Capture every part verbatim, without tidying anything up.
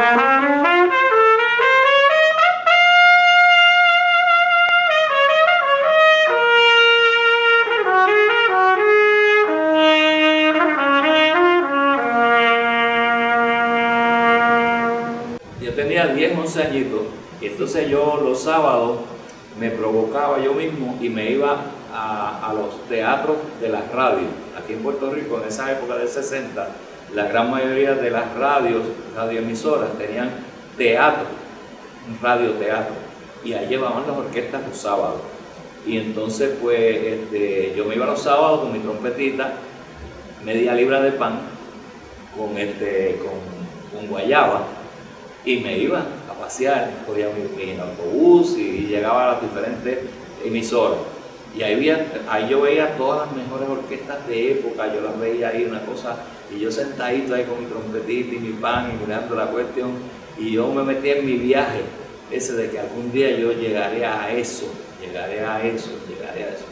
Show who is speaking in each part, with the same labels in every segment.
Speaker 1: diez, once añitos, y entonces yo los sábados me provocaba yo mismo y me iba a, a los teatros de las radios. Aquí en Puerto Rico, en esa época del sesenta, la gran mayoría de las radios, radioemisoras, tenían teatro, un radioteatro, y ahí llevaban las orquestas los sábados. Y entonces pues este, yo me iba los sábados con mi trompetita, media libra de pan, con, este, con, con guayaba, y me iba a pasear, cogía mi, mi autobús y llegaba a las diferentes emisoras. Y ahí, veía, ahí yo veía todas las mejores orquestas de época, yo las veía ahí, una cosa, y yo sentadito ahí con mi trompetita y mi pan y mirando la cuestión, y yo me metí en mi viaje, ese de que algún día yo llegaré a eso, llegaré a eso, llegaré a eso.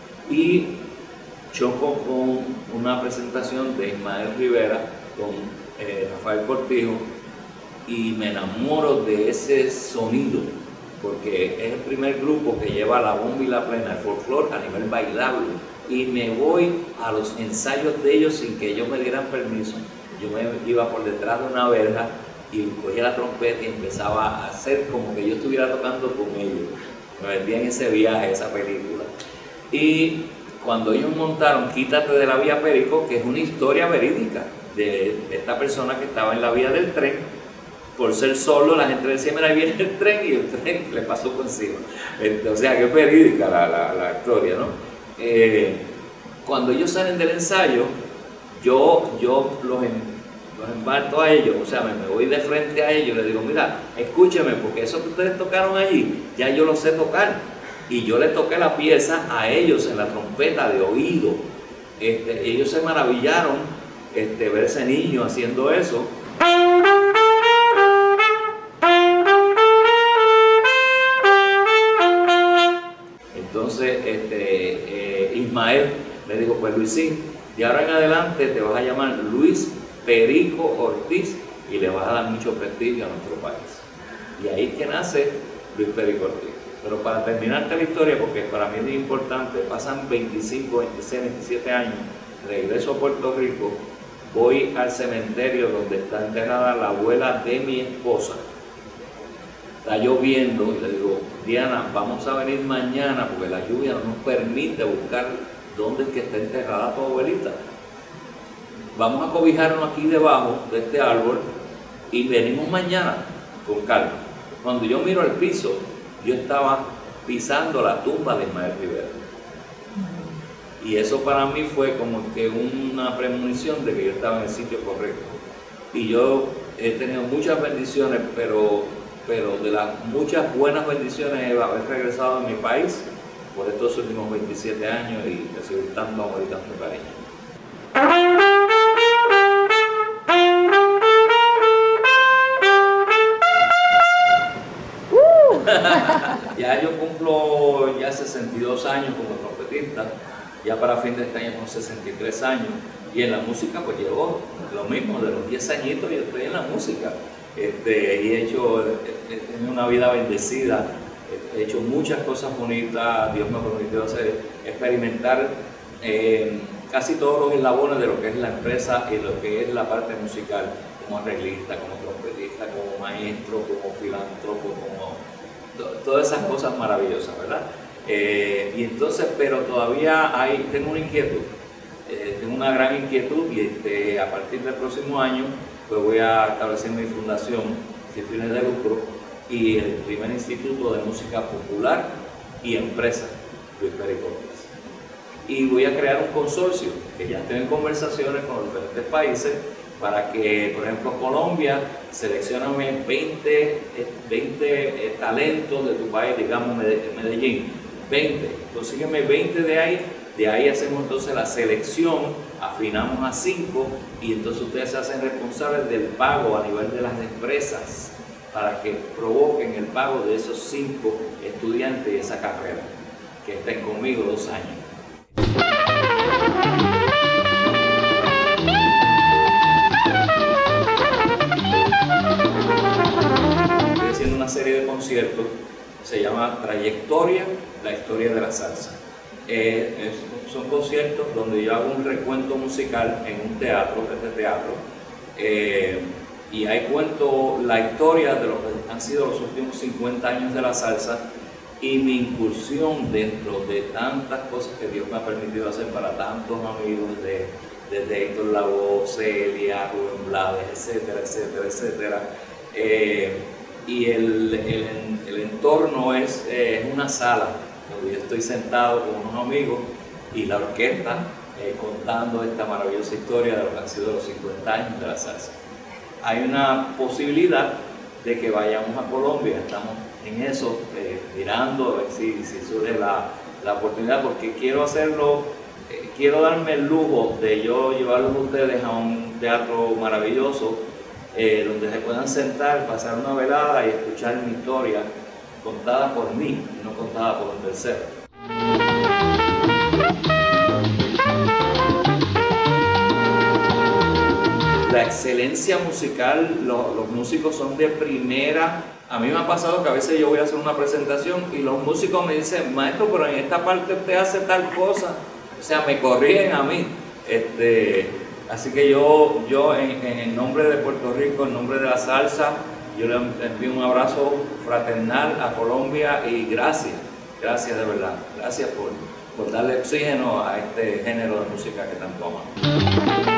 Speaker 1: Y choco con una presentación de Ismael Rivera con eh, Rafael Cortijo, y me enamoro de ese sonido, porque es el primer grupo que lleva la bomba y la plena, el folclore a nivel bailable, y me voy a los ensayos de ellos sin que ellos me dieran permiso. Yo me iba por detrás de una verja y cogía la trompeta y empezaba a hacer como que yo estuviera tocando con ellos. Me metía en ese viaje, esa película. Y cuando ellos montaron Quítate de la Vía Perico, que es una historia verídica de esta persona que estaba en la vía del tren, por ser solo, la gente decía, mira, ahí viene el tren, y el tren le pasó por encima. O sea, que es verídica la, la, la historia, ¿no? Eh, cuando ellos salen del ensayo, yo, yo los, en, los embarco a ellos, o sea, me, me voy de frente a ellos, les digo, mira, escúcheme, porque eso que ustedes tocaron allí, ya yo lo sé tocar. Y yo le toqué la pieza a ellos en la trompeta de oído. Este, ellos se maravillaron este, ver ese niño haciendo eso. Entonces este, eh, Ismael me dijo, pues Luisín, de ahora en adelante te vas a llamar Luis Perico Ortiz y le vas a dar mucho prestigio a nuestro país. Y ahí es que nace Luis Perico Ortiz. Pero para terminarte la historia, porque para mí es muy importante, pasan veinticinco, veintiséis, veintisiete años, regreso a Puerto Rico, voy al cementerio donde está enterrada la abuela de mi esposa. Está lloviendo y le digo, Diana, vamos a venir mañana porque la lluvia no nos permite buscar dónde es que está enterrada tu abuelita. Vamos a cobijarnos aquí debajo de este árbol y venimos mañana con calma. Cuando yo miro al piso, yo estaba pisando la tumba de Ismael Rivera. Y eso para mí fue como que una premonición de que yo estaba en el sitio correcto. Y yo he tenido muchas bendiciones, pero, pero de las muchas buenas bendiciones es haber regresado a mi país por estos últimos veintisiete años y recibir tanto amor y tanto cariño. Ya yo cumplo ya sesenta y dos años como trompetista, ya para fin de este año con sesenta y tres años, y en la música pues llevo lo mismo, de los diez añitos yo estoy en la música, este, y he hecho, he tenido una vida bendecida, he hecho muchas cosas bonitas, Dios me permitió hacer, experimentar eh, casi todos los eslabones de lo que es la empresa y lo que es la parte musical, como arreglista, como trompetista, como maestro, como filántropo, como todas esas cosas maravillosas, ¿verdad? Eh, y entonces, pero todavía hay, tengo una inquietud, eh, tengo una gran inquietud y este, a partir del próximo año pues voy a establecer mi fundación sin fines de lucro y el primer instituto de música popular y empresa, Luis Perico Ortiz. Y voy a crear un consorcio que ya estoy en conversaciones con los diferentes países para que, por ejemplo, Colombia, seleccioname veinte, veinte eh, talentos de tu país, digamos Medellín, veinte, consígueme veinte de ahí, de ahí hacemos entonces la selección, afinamos a cinco y entonces ustedes se hacen responsables del pago a nivel de las empresas para que provoquen el pago de esos cinco estudiantes de esa carrera, que estén conmigo dos años.
Speaker 2: Thank you.
Speaker 1: conciertos, se llama Trayectoria, la historia de la salsa. Eh, es, son conciertos donde yo hago un recuento musical en un teatro, este teatro, eh, y ahí cuento la historia de lo que han sido los últimos cincuenta años de la salsa y mi incursión dentro de tantas cosas que Dios me ha permitido hacer para tantos amigos, de, desde Héctor Lavoe, Celia, Rubén Blades, etcétera, etcétera, etcétera. Eh, y el, el, el entorno es eh, una sala donde yo estoy sentado con unos amigos y la orquesta eh, contando esta maravillosa historia de lo que han sido los cincuenta años de la salsa. Hay una posibilidad de que vayamos a Colombia, estamos en eso, eh, mirando a ver si, si surge la, la oportunidad, porque quiero hacerlo, eh, quiero darme el lujo de yo llevarlos a ustedes a un teatro maravilloso, eh, donde se puedan sentar, pasar una velada y escuchar mi historia contada por mí, no contada por un tercero. La excelencia musical, los, los músicos son de primera. A mí me ha pasado que a veces yo voy a hacer una presentación y los músicos me dicen, maestro, pero en esta parte usted hace tal cosa. O sea, me corrigen a mí. Este, así que yo, yo en, en el nombre de Puerto Rico, en nombre de la salsa, yo le envío un abrazo fraternal a Colombia y gracias, gracias de verdad. Gracias por, por darle oxígeno a este género de música que tanto amamos.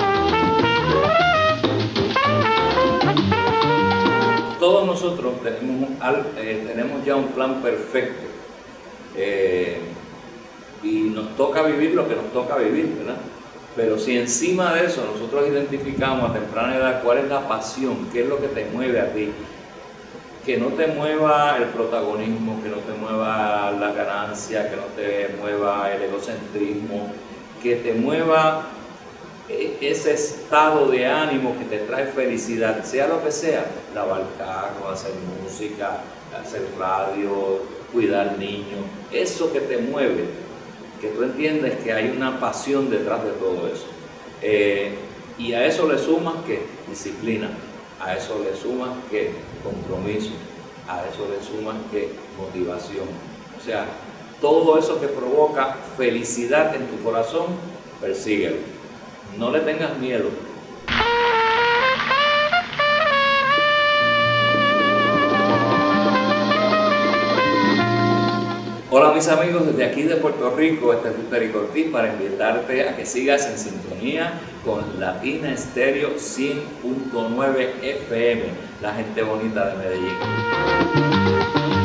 Speaker 1: Todos nosotros tenemos, eh, tenemos ya un plan perfecto eh, y nos toca vivir lo que nos toca vivir, ¿verdad? Pero si encima de eso nosotros identificamos a temprana edad cuál es la pasión, qué es lo que te mueve a ti, que no te mueva el protagonismo, que no te mueva la ganancia, que no te mueva el egocentrismo, que te mueva ese estado de ánimo que te trae felicidad, sea lo que sea, lavar carro, hacer música, hacer radio, cuidar niños, eso que te mueve, que tú entiendes que hay una pasión detrás de todo eso. Eh, y a eso le sumas que disciplina, a eso le sumas que compromiso, a eso le sumas que motivación. O sea, todo eso que provoca felicidad en tu corazón, persíguelo. No le tengas miedo. Hola mis amigos, desde aquí de Puerto Rico, este es Ruter Ortiz para invitarte a que sigas en sintonía con Latina Estéreo cien punto nueve F M, la gente bonita de Medellín.